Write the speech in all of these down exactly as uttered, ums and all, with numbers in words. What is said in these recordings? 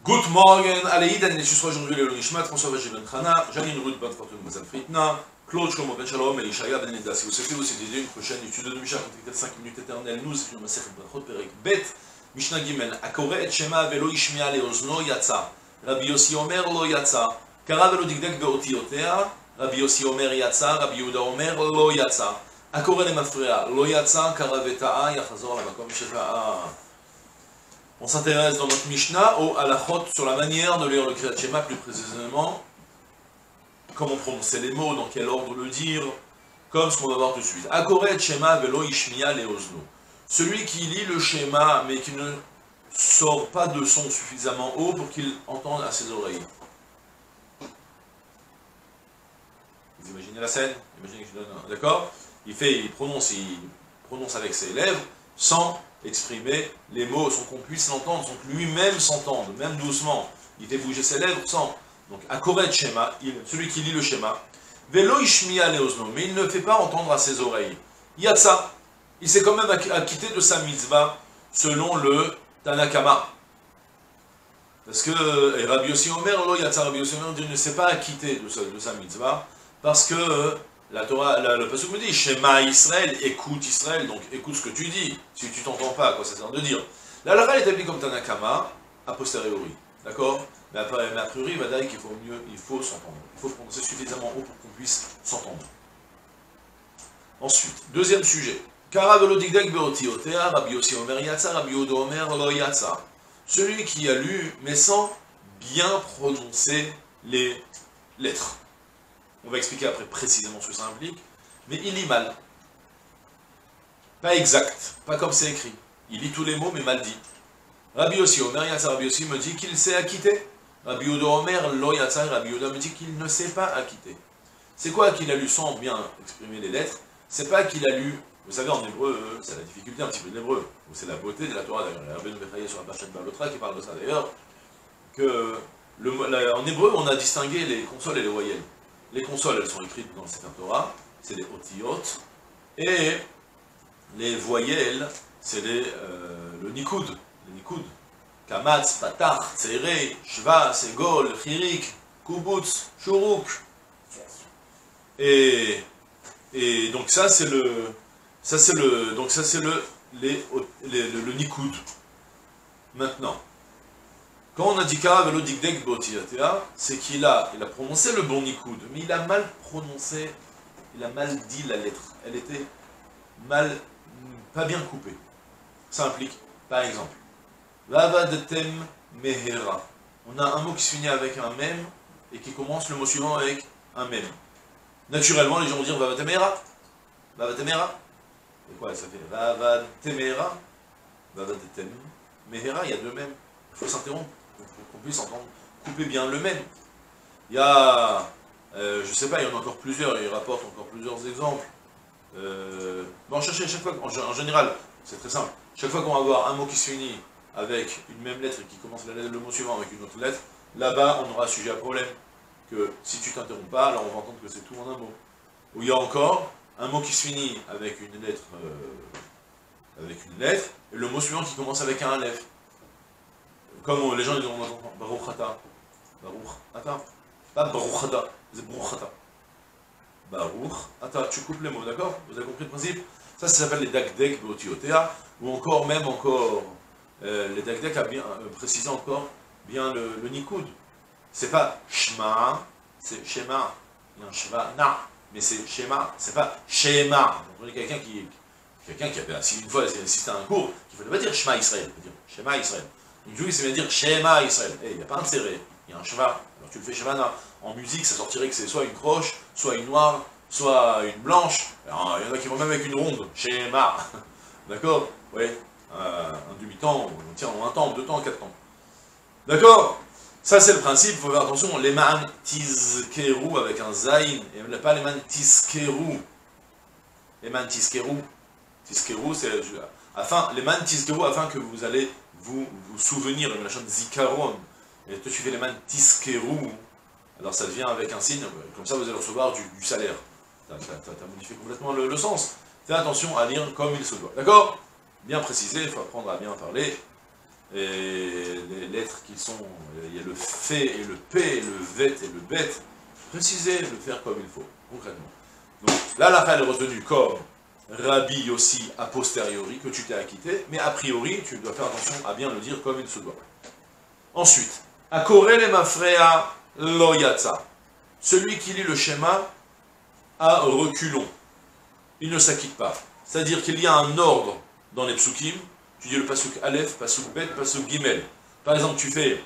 Good morning, allez, Iden, ce sera aujourd'hui le Nishmat, François Vagé Ben Khana, Janine Ruth Ben Fortune Mazal Fritna, Claude Shlomo Ben Shalom et Ishaya Ben Nida. Si vous souhaitez aussi dédier une prochaine étude de Mishnah, contactez cinq minutes éternelles, nous, c'est une Masechet Brachot Perek Bet, Mishnah Gimel, Akore et Shema velo Ishmia leozno yatsa, Rabbi Yossi Omer lo yatsa, Kara velo Digdek beotiotea, Rabbi Yossi Omer yatsa, Rabbi Yehuda Omer lo yatsa, Akore le mafrea, lo yatsa, Kara veta'a, Yachazor la makom sheva'a. On s'intéresse dans notre Mishnah au halachot sur la manière de lire le Kriyat Shema, plus précisément, comment prononcer les mots, dans quel ordre le dire, comme ce qu'on va voir tout de suite. Akoret Shema velo ishmiya leozno. Celui qui lit le Shema, mais qui ne sort pas de son suffisamment haut pour qu'il entende à ses oreilles. Vous imaginez la scène? Imaginez que je donne un... D'accord? Il fait, il prononce, il prononce avec ses lèvres, sans exprimer les mots, sans qu'on puisse l'entendre, sans que lui-même s'entende, même doucement. Il fait bouger ses lèvres sans. Donc, Akoret Shema, celui qui lit le Shema, Velo Ishmiya leozno, mais il ne fait pas entendre à ses oreilles. Yatsa, il s'est quand même acquitté de sa mitzvah, selon le Tanakama. Parce que et Rabbi Yossi Omer, lo Yatsa, Rabbi Yossi Omer, il ne s'est pas acquitté de sa, de sa mitzvah, parce que la Torah, la, le pasuk me dit, Shema Israël, écoute Israël, donc écoute ce que tu dis, si tu t'entends pas, quoi ça sert de dire. La halakha est établie comme Tanakama, a posteriori, d'accord? Mais a priori, il va dire qu'il faut mieux, il faut s'entendre, il faut prononcer suffisamment haut pour qu'on puisse s'entendre. Ensuite, deuxième sujet, Kara velo digdek beotiotea, Rabbi Yossi Omer yatsa, Rabbi Yehuda Omer lo yatsa. Celui qui a lu, mais sans bien prononcer les lettres. On va expliquer après précisément ce que ça implique, mais il lit mal. Pas exact, pas comme c'est écrit. Il lit tous les mots, mais mal dit. Rabbi Yossi Omer Yatsa, Rabbi Yossi me dit qu'il s'est acquitté. Rabbi Yehuda Omer lo Yatsa, Rabbi Yehuda me dit qu'il ne s'est pas acquitté. C'est quoi qu'il a lu sans bien exprimer les lettres? C'est pas qu'il a lu, vous savez en hébreu, c'est la difficulté un petit peu de l'hébreu, ou c'est la beauté de la Torah d'ailleurs. Il y a Rabbi Bechaye sur la Parchat Balotra qui parle de ça d'ailleurs, que le, la, en hébreu on a distingué les consoles et les voyelles. Les consoles, elles sont écrites dans le Sefer Torah, c'est les otiyot, et les voyelles, c'est euh, le nikud, le nikud. Kamatz, patach, tseirei, shva, segol, chirik, kubutz, shuruk. Et, et donc ça c'est le, ça c'est le, donc ça c'est le, les, les, le, le nikud. Maintenant. Quand on a dit Kara velo digdek beotiotea, c'est qu'il a, il a prononcé le bon nikud, mais il a mal prononcé, il a mal dit la lettre. Elle était mal, pas bien coupée. Ça implique, par exemple, Vavadetem mehera. On a un mot qui se finit avec un mem et qui commence le mot suivant avec un mem. Naturellement, les gens vont dire Vavatemera. Vavatemera. Et quoi, ça fait Vavatemera. Vavadetem mehera, il y a deux mèmes. Il faut s'interrompre pour qu'on puisse entendre, couper bien le même. Il y a, euh, je sais pas, il y en a encore plusieurs, il rapporte encore plusieurs exemples. Euh, bon, cherchez chaque fois, en, en général, c'est très simple, chaque fois qu'on va avoir un mot qui se finit avec une même lettre et qui commence la, le mot suivant avec une autre lettre, là-bas on aura sujet à problème. Que si tu t'interromps pas, alors on va entendre que c'est tout en un mot. Ou il y a encore un mot qui se finit avec une lettre, euh, avec une lettre, et le mot suivant qui commence avec un aleph. Comme les gens ils ont entendu Baruch Ata. Baruch Ata. Pas Baruch Ata, c'est Baruch Ata. Baruch Ata, tu coupes les mots, d'accord? Vous avez compris le principe? Ça, ça s'appelle les Dakdek beotiotea, ou encore, même encore, euh, les Dakdek a bien euh, précisé encore bien le, le Nikud. C'est pas Shema, c'est Shema. Il y a un Shema, na, mais c'est Shema, c'est pas Shema. Vous voyez quelqu'un qui, quelqu'un qui avait assis une fois, assisté à un cours, qui ne fallait pas dire Shema Israël, il faut dire Shema Israël. Donc, il s'est bien dire Shema Israël. Eh, il n'y a pas un serré, il y a un Shema. Alors tu le fais Shema. En musique, ça sortirait que c'est soit une croche, soit une noire, soit une blanche. Alors, il y en a qui vont même avec une ronde. Shema. D'accord? Oui. Euh, un demi-temps, tiens, en un temps, deux temps, quatre temps. D'accord? Ça, c'est le principe. Il faut faire attention. Les man tizkeru avec un zain, et pas les man tiskeru. Les man tiskeru. Tiskeru, c'est. Afin, les man tiskeru, afin que vous allez vous vous souvenir de la chaîne zikaron, et toi tu fais les man tiskeru, alors ça devient avec un signe, comme ça vous allez recevoir du, du salaire. Tu as modifié complètement le, le sens. Fais attention à lire comme il se doit. D'accord? Bien précisé, il faut apprendre à bien parler. et les lettres qui sont, il y a le fait et le p, le vet et le bet, préciser, le faire comme il faut, concrètement. Donc là, la elle est retenue comme Rabbi Yossi a posteriori, que tu t'es acquitté, mais a priori, tu dois faire attention à bien le dire comme il se doit. Ensuite, Akorel et Mafrea lo yatsa. Celui qui lit le schéma à reculons. Il ne s'acquitte pas. C'est-à-dire qu'il y a un ordre dans les psukim. Tu dis le pasuk Aleph, pasuk Bet, pasuk Gimel. Par exemple, tu fais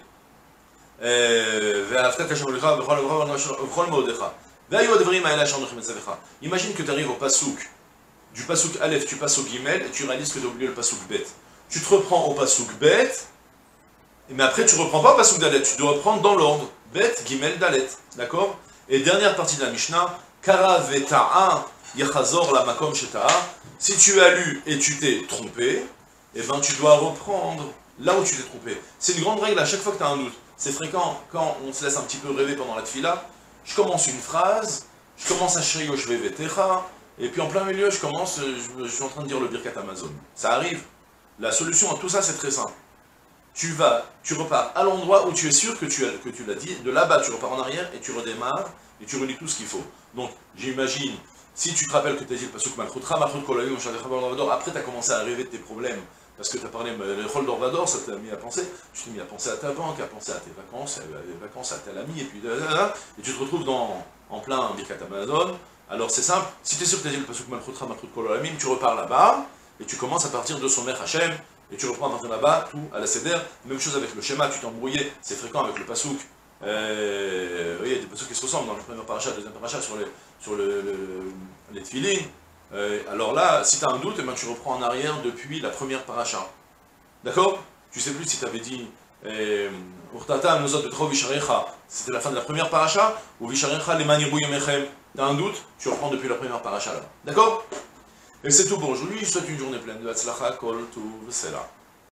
imagine que tu arrives au pasuk. Du pasuk Aleph, tu passes au Gimel et tu réalises que tu as oublié le pasuk Bet. Tu te reprends au pasuk Bet, mais après tu ne reprends pas au pasuk Dalet, tu dois reprendre dans l'ordre. Bet, Gimel, Dalet. D'accord? Et dernière partie de la Mishnah, Kara veta'a yachazor la makom sheta'a. Si tu as lu et tu t'es trompé, eh ben tu dois reprendre là où tu t'es trompé. C'est une grande règle à chaque fois que tu as un doute. C'est fréquent quand on se laisse un petit peu rêver pendant la tfila. Je commence une phrase, je commence à shrio shve vetecha, et puis en plein milieu, je commence, je, je suis en train de dire le Birkat Amazon. Ça arrive. La solution à tout ça, c'est très simple. Tu vas, tu repars à l'endroit où tu es sûr que tu, as, que tu l'as dit, de là-bas tu repars en arrière et tu redémarres et tu relis tout ce qu'il faut. Donc j'imagine, si tu te rappelles que tu as dit le pasuk Malchutra, Malchut Kolayim, après tu as commencé à rêver de tes problèmes, parce que tu as parlé le Chol d'Orvador, ça t'a mis à penser, tu t'es mis à penser à ta banque, à penser à tes vacances, à tes vacances à tel ami, et puis et tu te retrouves dans, en plein Birkat Amazon. Alors c'est simple, si tu es sûr que tu as dit le pasuk Malchutra, Malchut Kolayim, tu repars là-bas et tu commences à partir de Somer Hashem. Et tu reprends à partir de là-bas, tout à la Seder. Même chose avec le schéma, tu t'es embrouillé, c'est fréquent avec le pasouk. Euh, oui, il y a des pasouks qui se ressemblent dans le premier paracha, le deuxième paracha, sur, les, sur le, le, les tefilin. Euh, alors là, si tu as un doute, eh ben, tu reprends en arrière depuis la première paracha. D'accord? Tu sais plus si tu avais dit Urtata Nosot Betro Visharecha, c'était la fin de la première paracha, ou Visharecha Lemaniru Yomechem. Tu as un doute, tu reprends depuis la première paracha là. D'accord? Et c'est tout pour aujourd'hui, je vous souhaite une journée pleine de Hatzlacha, Kol, Tuv, Sela.